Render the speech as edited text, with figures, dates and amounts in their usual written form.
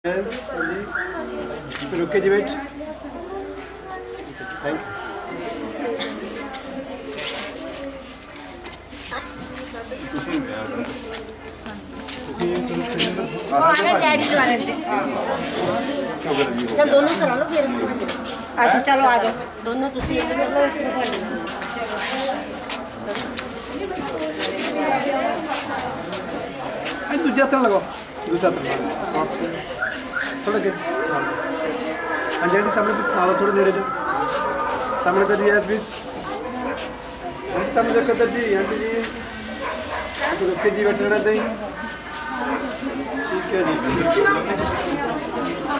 फिर ओके जी wait thank चल दोनों करा लो फिर अच्छा चलो आ जाओ दोनों तुसी दूसरा तरह लगाओ दूसरा तरह थोड़ा के अंजलि सामने भी मारो थोड़ा नेड़े जो सामने कर दिया भी सामने कर दी आंटी जी तो रुक के जी बैठना नहीं ठीक है जी